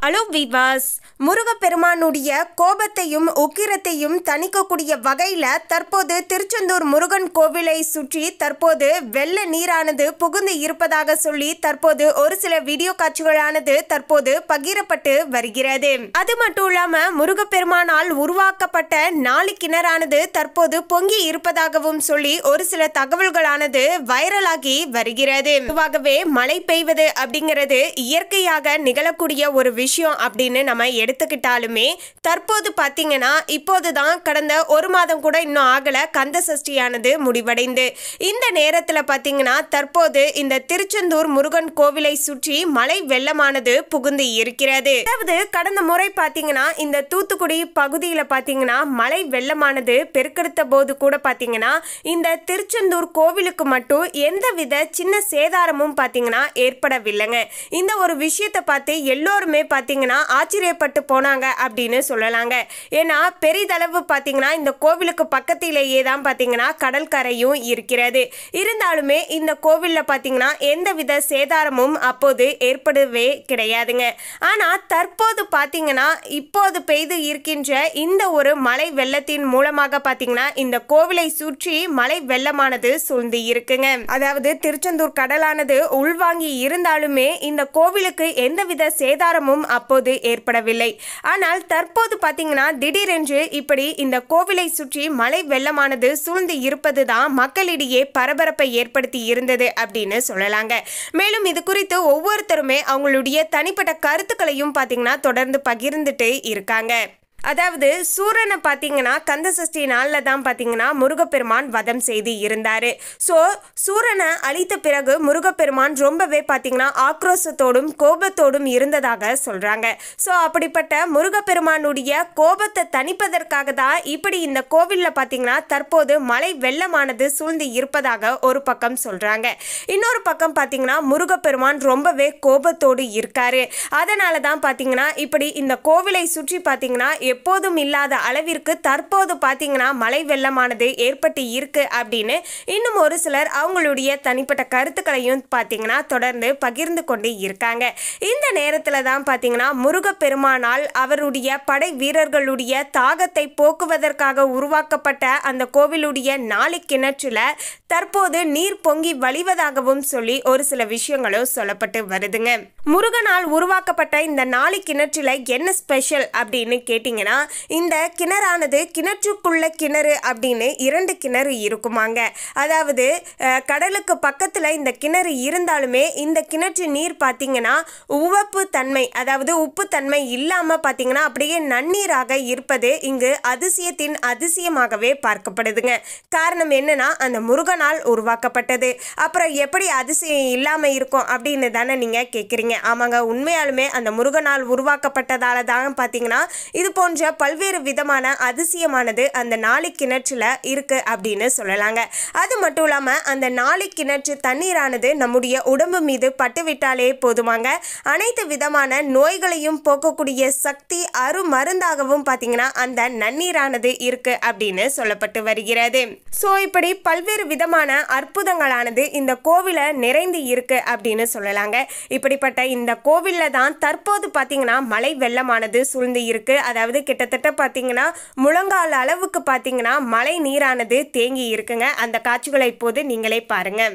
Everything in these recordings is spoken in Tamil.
ஹலோ விவாஸ், முருகப்பெருமானுடைய கோபத்தையும் உக்கிரத்தையும் தணிக்கக்கூடிய வகையில் தற்போது திருச்செந்தூர் முருகன் கோவிலை சுற்றி தற்போது வெள்ள நீரானது புகுந்து இருப்பதாக சொல்லி தற்போது ஒரு சில வீடியோ காட்சிகளானது தற்போது பகிரப்பட்டு வருகிறது. அது மட்டும் இல்லாம முருகப்பெருமானால் உருவாக்கப்பட்ட 4 கிணறானது தற்போது பொங்கி இருப்பதாகவும் சொல்லி ஒரு சில தகவல்களானது வைரலாகி வருகிறது. பொதுவாகவே மழை பெய்வது அப்படிங்கிறது இயற்கையாக நிகழக்கூடிய ஒரு விஷயம் அப்படின்னு நம்ம எடுத்துக்கிட்டாலுமே தற்போது பாத்தீங்கன்னா இப்போதுதான் கடந்த 1 மாதம் கூட இன்னும் ஆகல கந்த சஷ்டியானது முடிவடைந்து இந்த நேரத்துல பாத்தீங்கன்னா தற்போது இந்த திருச்செந்தூர் முருகன் கோவிலை சுற்றி மழை வெள்ளமானது புகுந்து இருக்கிறது. அதாவது கடந்த முறை பாத்தீங்கன்னா இந்த தூத்துக்குடி பகுதியில பாத்தீங்கன்னா மழை வெள்ளமானது பெருக்கெடுத்த போது கூட பாத்தீங்கன்னா இந்த திருச்செந்தூர் கோவிலுக்கு மட்டும் எந்தவித சின்ன சேதாரமும் பாத்தீங்கன்னா ஏற்படவில்லைங்க. இந்த ஒரு விஷயத்தை பார்த்து எல்லோருமே பாத்தீங்கன்னா ஆச்சரியப்பட்டு போனாங்க அப்படின்னு சொல்லலாங்க. ஏன்னா பெரிதளவு பாத்தீங்கன்னா இந்த கோவிலுக்கு பக்கத்திலேயே தான் பாத்தீங்கன்னா கடற்கரையும் இருக்கிறது. இருந்தாலுமே இந்த கோவில்ல பாத்தீங்கன்னா எந்தவித சேதாரமும் அப்போது ஏற்படவே கிடையாதுங்க. ஆனா தற்போது பாத்தீங்கன்னா இப்போது பெய்து இருக்கின்ற இந்த ஒரு மழை வெள்ளத்தின் மூலமாக பாத்தீங்கன்னா இந்த கோவிலை சுற்றி மழை வெள்ளமானது சூழ்ந்து இருக்குங்க. அதாவது திருச்செந்தூர் கடலானது உள்வாங்கி இருந்தாலுமே இந்த கோவிலுக்கு எந்தவித சேதாரமும் அப்போது ஏற்படவில்லை. ஆனால் தற்போது பாத்தீங்கன்னா திடீரென்று இப்படி இந்த கோவிலை சுற்றி மழை வெள்ளமானது சூழ்ந்து இருப்பதுதான் மக்களிடையே பரபரப்பை ஏற்படுத்தி இருந்தது அப்படின்னு சொல்லலாங்க. மேலும் இது குறித்து ஒவ்வொருத்தருமே அவங்களுடைய தனிப்பட்ட கருத்துக்களையும் பாத்தீங்கன்னா தொடர்ந்து பகிர்ந்துட்டு இருக்காங்க. அதாவது சூரனை பார்த்தீங்கன்னா கந்த சஷ்டி நாளில் தான் பார்த்தீங்கன்னா முருகப்பெருமான் வதம் செய்து இருந்தார். ஸோ சூரனை அழித்த பிறகு முருகப்பெருமான் ரொம்பவே பார்த்தீங்கன்னா ஆக்ரோஷத்தோடும் கோபத்தோடும் இருந்ததாக சொல்கிறாங்க. ஸோ அப்படிப்பட்ட முருகப்பெருமானுடைய கோபத்தை தணிப்பதற்காக தான் இப்படி இந்த கோவிலில் பார்த்தீங்கன்னா தற்போது மழை வெள்ளமானது சூழ்ந்து இருப்பதாக ஒரு பக்கம் சொல்கிறாங்க. இன்னொரு பக்கம் பார்த்தீங்கன்னா முருகப்பெருமான் ரொம்பவே கோபத்தோடு இருக்காரு. அதனால தான் பார்த்தீங்கன்னா இப்படி இந்த கோவிலை சுற்றி பார்த்தீங்கன்னா எப்போதும் இல்லாத அளவிற்கு தற்போது பாத்தீங்கன்னா மழை வெள்ளமானது ஏற்பட்டு இருக்கு அப்படின்னு இன்னும் ஒரு சிலர் அவங்களுடைய தனிப்பட்ட கருத்துக்களையும் பாத்தீங்கன்னா தொடர்ந்து பகிர்ந்து கொண்டு இருக்காங்க. இந்த நேரத்துல தான் பாத்தீங்கன்னா முருகப்பெருமானால் அவருடைய படை வீரர்களுடைய தாகத்தை போக்குவதற்காக உருவாக்கப்பட்ட அந்த கோவிலுடைய 4 கிணற்றுல தற்போது நீர் பொங்கி வழிவதாகவும் சொல்லி ஒரு சில விஷயங்களும் சொல்லப்பட்டு வருதுங்க. முருகனால் உருவாக்கப்பட்ட இந்த 4 கிணற்றுல என்ன ஸ்பெஷல் அப்படின்னு கேட்டீங்க. இந்த கிணறானது கிணற்றுக்குள்ள கிணறு அப்படின்னு 2 கிணறு இருக்குமாங்க. அதாவது கடலுக்கு பக்கத்துல இந்த கிணறு இருந்தாலுமே இந்த கிணற்று நீர் பாத்தீங்கன்னா உவப்பு தன்மை, அதாவது உப்பு தன்மை இல்லாம பாத்தீங்கன்னா அப்படியே நன்னீராக இருப்பது இங்கு அதிசயத்தின் அதிசயமாகவே பார்க்கப்படுதுங்க. காரணம் என்னன்னா அந்த முருகனால் உருவாக்கப்பட்டது. அப்புறம் எப்படி அதிசயம் இல்லாம இருக்கும் அப்படின்னு தானே நீங்க கேக்குறீங்க. ஆமாங்க, உண்மையாலுமே அந்த முருகனால் உருவாக்கப்பட்டதால தான் பாத்தீங்கன்னா இது போன்ற பல்வேறு விதமான அதிசயமானது அந்த 4 கிணற்றுல இருக்கு அப்படின்னு சொல்லலாங்க. அது மட்டும் இல்லாம அந்த 4 கிணற்று தண்ணீரானது நம்முடைய உடம்பு மீது பட்டுவிட்டாலே போதுமாங்க அனைத்து விதமான நோய்களையும் போக்கக்கூடிய சக்தி அருமருந்தாகவும் பாத்தீங்கன்னா அந்த நன்னீரானது இருக்கு அப்படின்னு சொல்லப்பட்டு வருகிறது. சோ இப்படி பல்வேறு விதமான அற்புதங்களானது இந்த கோவில நிறைந்து இருக்கு அப்படின்னு சொல்லலாங்க. இப்படிப்பட்ட இந்த கோவில்ல தான் தற்போது பாத்தீங்கன்னா மழை வெள்ளமானது சூழ்ந்து இருக்கு. அதாவது கிட்டத்தட்ட பாத்தீங்கன்னா முழங்கால் அளவுக்கு பாத்தீங்கன்னா மழை நீரானது தேங்கி இருக்குங்க. அந்த காட்சிகளை இப்போது நீங்களே பாருங்க.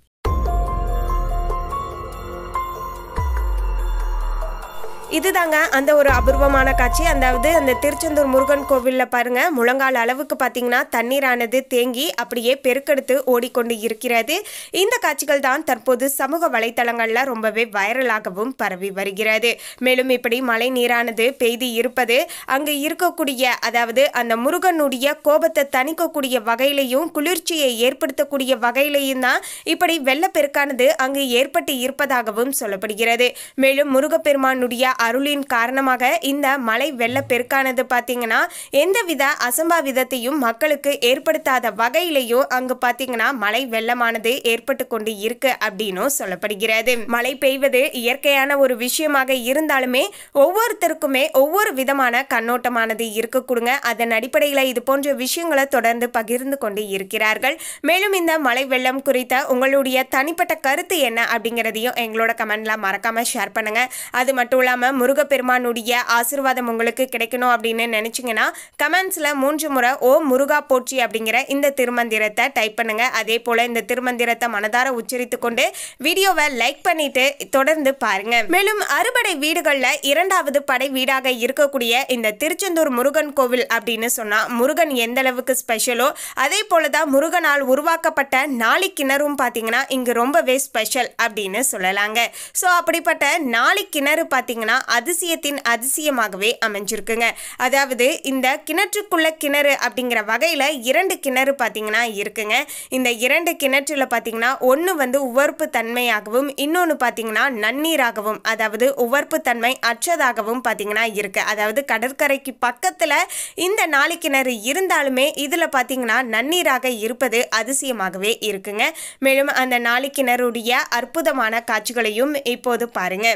இதுதாங்க அந்த ஒரு அபூர்வமான காட்சி. அதாவது அந்த திருச்செந்தூர் முருகன் கோவில்ல பாருங்க முழங்கால் அளவுக்கு பாத்தீங்கன்னா தண்ணீரானது தேங்கி அப்படியே பெருக்கெடுத்து ஓடிக்கொண்டு இருக்கிறது. இந்த காட்சிகள் தான் தற்போது சமூக வலைத்தளங்கள்ல ரொம்பவே வைரலாகவும் பரவி வருகிறது. மேலும் இப்படி மழை நீரானது பெய்து இருப்பது அங்கு இருக்கக்கூடிய அதாவது அந்த முருகனுடைய கோபத்தை தணிக்கக்கூடிய வகையிலையும் குளிர்ச்சியை ஏற்படுத்தக்கூடிய வகையிலையும் தான் இப்படி வெள்ளப்பெருக்கானது அங்கு ஏற்பட்டு இருப்பதாகவும் சொல்லப்படுகிறது. மேலும் முருகப்பெருமானுடைய அருளின் காரணமாக இந்த மழை வெள்ள பெருக்கானது பாத்தீங்கன்னா எந்தவித அசம்பாவிதத்தையும் மக்களுக்கு ஏற்படுத்தாத வகையிலையும் அங்கு பாத்தீங்கன்னா மழை வெள்ளமானது ஏற்பட்டு கொண்டு இருக்கு அப்படின்னு சொல்லப்படுகிறது. மழை பெய்வது இயற்கையான ஒரு விஷயமாக இருந்தாலுமே ஒவ்வொருத்தருக்குமே ஒவ்வொரு விதமான கண்ணோட்டமானது இருக்க கொடுங்க. அதன் அடிப்படையில் இது போன்ற விஷயங்களை தொடர்ந்து பகிர்ந்து கொண்டு இருக்கிறார்கள். மேலும் இந்த மழை வெள்ளம் குறித்த உங்களுடைய தனிப்பட்ட கருத்து என்ன அப்படிங்கிறதையும் எங்களோட கமெண்ட்ல மறக்காம ஷேர் பண்ணுங்க. அது மட்டும் இல்லாம இல்லாம முருகப்பெருமானுடைய ஆசீர்வாதம் உங்களுக்கு கிடைக்கணும் அப்படின்னு நினைச்சீங்கன்னா கமெண்ட்ஸ்ல 3 முறை ஓம் முருகா போற்றி அப்படிங்கிற இந்த திருமந்திரத்தை டைப் பண்ணுங்க. அதே போல இந்த திருமந்திரத்தை மனதார உச்சரித்து கொண்டு வீடியோவை லைக் பண்ணிட்டு தொடர்ந்து பாருங்க. மேலும் அறுபடை வீடுகள்ல இரண்டாவது படை வீடாக இருக்கக்கூடிய இந்த திருச்செந்தூர் முருகன் கோவில் அப்படின்னு சொன்னா முருகன் எந்த அளவுக்கு ஸ்பெஷலோ அதே போலதான் முருகனால் உருவாக்கப்பட்ட நாளி கிணறும் பாத்தீங்கன்னா இங்கு ரொம்பவே ஸ்பெஷல் அப்படின்னு சொல்லலாங்க. சோ அப்படிப்பட்ட நாளி கிணறு பாத்தீங்கன்னா அதிசயத்தின் அதிசயமாகவே அமைஞ்சிருக்குங்க. அதாவது இந்த கிணற்றுக்குள்ள கிணறு அப்படிங்கிற வகையில 2 கிணறு பாத்தீங்கன்னா இருக்குங்க. இந்த 2 கிணற்றுல பாத்தீங்கன்னா ஒன்னு வந்து உவர்ப்பு தன்மையாகவும் இன்னொன்னு பாத்தீங்கன்னா நன்னீராகவும் அதாவது உவர்ப்பு தன்மை அற்றதாகவும் பாத்தீங்கன்னா இருக்கு. அதாவது கடற்கரைக்கு பக்கத்துல இந்த நாளி கிணறு இருந்தாலுமே இதுல பாத்தீங்கன்னா நன்னீராக இருப்பது அதிசயமாகவே இருக்குங்க. மேலும் அந்த நாளி கிணறுடைய அற்புதமான காட்சிகளையும் இப்போது பாருங்க.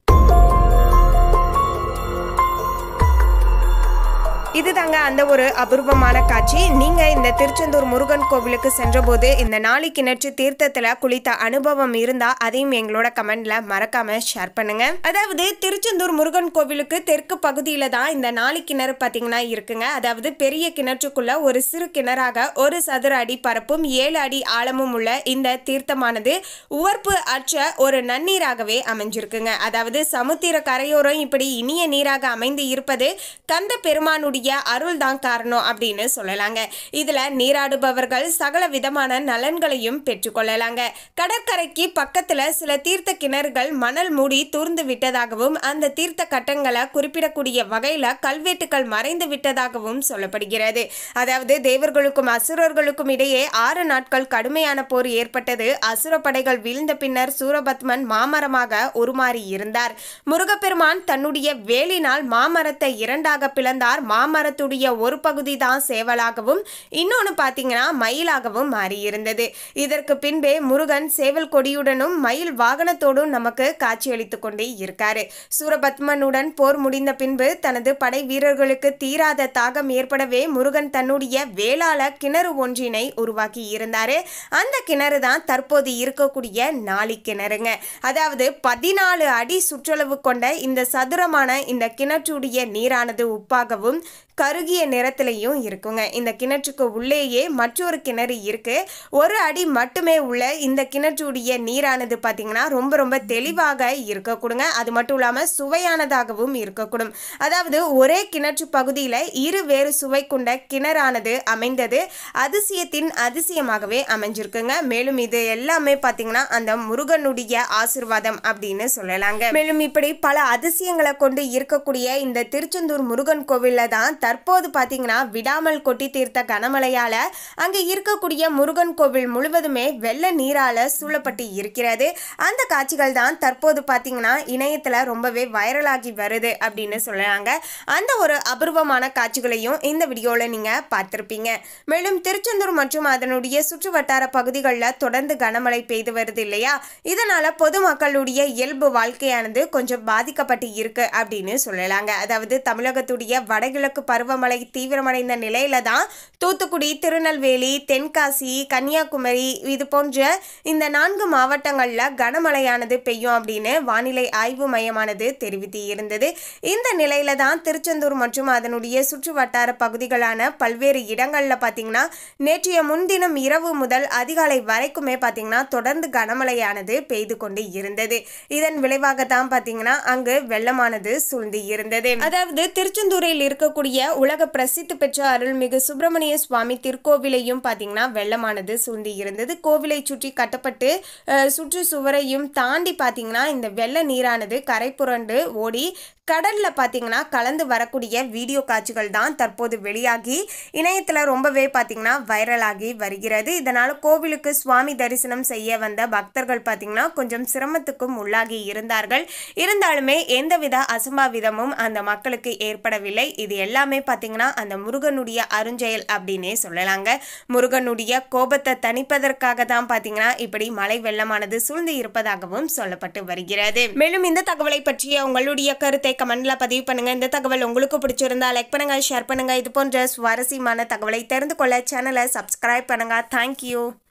இதுதாங்க அந்த ஒரு அபூர்வமான காட்சி. நீங்க இந்த திருச்செந்தூர் முருகன் கோவிலுக்கு சென்றபோது இந்த நாளி கிணற்று தீர்த்தத்துல குளித்த அனுபவம் இருந்தா அதையும் எங்களோட கமெண்ட்ல மறக்காம ஷேர் பண்ணுங்க. அதாவது திருச்செந்தூர் முருகன் கோவிலுக்கு தெற்கு பகுதியில தான் இந்த நாளி கிணறு பாத்தீங்கன்னா இருக்குங்க. அதாவது பெரிய கிணற்றுக்குள்ள ஒரு சிறு கிணறாக 1 சதுர அடி பரப்பும் 7 அடி ஆழமும் உள்ள இந்த தீர்த்தமானது உவர்ப்பு அற்ற ஒரு நன்னீராகவே அமைஞ்சிருக்குங்க. அதாவது சமுத்திர கரையோரம் இப்படி இனிய நீராக அமைந்து இருப்பது கந்த பெருமானுடைய அருள் தான் காரணம் அப்படின்னு சொல்லலாங்க. இதுல நீராடுபவர்கள் சகல விதமான நலன்களையும் பெற்றுக்கொள்ளலாங்க. கடற்கரைக்கு பக்கத்துல சில தீர்த்த கிணறுகள் மணல் மூடி தூர்ந்து விட்டதாகவும் அந்த தீர்த்த கட்டங்களை குறிப்பிடக்கூடிய வகையில கல்வெட்டுகள் மறைந்து விட்டதாகவும் சொல்லப்படுகிறது. அதாவது தேவர்களுக்கும் அசுரர்களுக்கும் இடையே 6 நாட்கள் கடுமையான போர் ஏற்பட்டது. அசுர படைகள் வீழ்ந்த பின்னர் சூரபத்மன் மாமரமாக உருமாறி இருந்தார். முருகப்பெருமான் தன்னுடைய வேலினால் மாமரத்தை 2ஆக பிளந்தார். மாமரத்துடைய ஒரு பகுதி தான் சேவலாகவும் இன்னொன்னு பாத்தீங்கன்னா மயிலாகவும் மாறி இருந்தது. இதற்கு பின்பே முருகன் சேவல் கொடியுடனும் மயில் வாகனத்தோடும் நமக்கு காட்சியளித்துக் கொண்டே இருக்காரு. சூரபத்மனுடன் போர் முடிந்த பின்பு தனது படை வீரர்களுக்கு தீராத தாகம் ஏற்படவே முருகன் தன்னுடைய வேளாள கிணறு ஒன்றினை உருவாக்கி இருந்தாரு. அந்த கிணறு தான் தற்போது இருக்கக்கூடிய நாளி கிணறுங்க. அதாவது 14 அடி சுற்றளவு கொண்ட இந்த சதுரமான இந்த கிணற்றுடைய நீரானது உப்பாகவும் கருகிய நிறத்திலையும் இருக்குங்க. இந்த கிணற்றுக்கு உள்ளேயே மற்றொரு கிணறு இருக்கு. 1 அடி மட்டுமே உள்ள இந்த கிணற்றுடைய நீரானது பாத்தீங்கன்னா ரொம்ப தெளிவாக இருக்கக்கூடுங்க. அது மட்டும் இல்லாம சுவையானதாகவும் இருக்கக்கூடும். அதாவது ஒரே கிணற்று பகுதியில 2 வேறு சுவை கொண்ட கிணறானது அமைந்தது அதிசயத்தின் அதிசயமாகவே அமைஞ்சிருக்குங்க. மேலும் இது எல்லாமே பாத்தீங்கன்னா அந்த முருகனுடைய ஆசீர்வாதம் அப்படின்னு சொல்லலாங்க. மேலும் இப்படி பல அதிசயங்களை கொண்டு இருக்கக்கூடிய இந்த திருச்செந்தூர் முருகன் கோவில்ல தான் தற்போது பாத்தீங்கன்னா விடாமல் கொட்டி தீர்த்த கனமழையால அங்க இருக்கக்கூடிய முருகன் கோவில் முழுவதுமே வெள்ள நீரால சூழப்பட்டு இருக்கிறது. அந்த காட்சிகள் தான் தற்போது பாத்தீங்கன்னா இணையத்துல ரொம்பவே வைரலாகி வருது அப்படின்னு சொல்லலாங்க. அந்த ஒரு அபூர்வமான காட்சிகளையும் இந்த வீடியோல நீங்க பார்த்திருப்பீங்க. மேலும் திருச்செந்தூர் மற்றும் அதனுடைய சுற்று வட்டார பகுதிகளில் தொடர்ந்து கனமழை பெய்து வருது இல்லையா, இதனால பொதுமக்களுடைய இயல்பு வாழ்க்கையானது கொஞ்சம் பாதிக்கப்பட்டு இருக்கு அப்படின்னு சொல்லலாங்க. அதாவது தமிழகத்துடைய வடகிழக்கு பருவமழை தீவிரமடைந்த நிலையில தான் தூத்துக்குடி, திருநெல்வேலி, தென்காசி, கன்னியாகுமரி இது போன்ற இந்த 4 மாவட்டங்கள்ல கனமழையானது பெய்யும் அப்படின்னு வானிலை ஆய்வு மையமானது தெரிவித்து இருந்தது. இந்த நிலையில தான் திருச்செந்தூர் மற்றும் அதனுடைய சுற்று வட்டார பகுதிகளான பல்வேறு இடங்கள்ல பாத்தீங்கன்னா நேற்றைய முன்தினம் இரவு முதல் அதிகாலை வரைக்குமே பாத்தீங்கன்னா தொடர்ந்து கனமழையானது பெய்து கொண்டு இருந்தது. இதன் விளைவாக தான் பாத்தீங்கன்னா அங்கு வெள்ளமானது சூழ்ந்து இருந்தது. அதாவது திருச்செந்தூரில் இருக்கக்கூடிய உலக பிரசித்தி பெற்ற அருள்மிகு சுப்பிரமணிய சுவாமி திருக்கோவிலையும் பாத்தீங்கன்னா வெள்ளமானது சூழ்ந்து இருந்தது. கோவிலை சுற்றி கட்டப்பட்டு சுற்று சுவரையும் தாண்டி பாத்தீங்கன்னா இந்த வெள்ள நீரானது கரை புரண்டு ஓடி கடல்ல பாத்தீங்கன்னா கலந்து வரக்கூடிய வீடியோ காட்சிகள் தான் தற்போது வெளியாகி இணையத்துல ரொம்பவே பாத்தீங்கன்னா வைரலாகி வருகிறது. இதனால கோவிலுக்கு சுவாமி தரிசனம் செய்ய வந்த பக்தர்கள் பாத்தீங்கன்னா கொஞ்சம் சிரமத்துக்கும் உள்ளாகி இருந்தார்கள். இருந்தாலுமே எந்தவித அசம்பாவிதமும் அந்த மக்களுக்கு ஏற்படவில்லை. இது எல்லாமே பாத்தீங்கன்னா அந்த முருகனுடைய அருஞ்செயல் அப்படின்னே சொல்லலாங்க. முருகனுடைய கோபத்தை தணிப்பதற்காக தான் பாத்தீங்கன்னா இப்படி மழை வெள்ளமானது சூழ்ந்து இருப்பதாகவும் சொல்லப்பட்டு வருகிறது. மேலும் இந்த தகவலை பற்றிய உங்களுடைய கருத்தை கமெண்ட்ல பதிவு பண்ணுங்க. இந்த தகவல் உங்களுக்கு பிடிச்சிருந்தா லைக் பண்ணுங்க, ஷேர் பண்ணுங்க. இது போன்ற சுவாரஸ்யமான தகவலை தெரிந்து கொள்ள சேனலை சப்ஸ்கிரைப் பண்ணுங்க. தேங்க்யூ.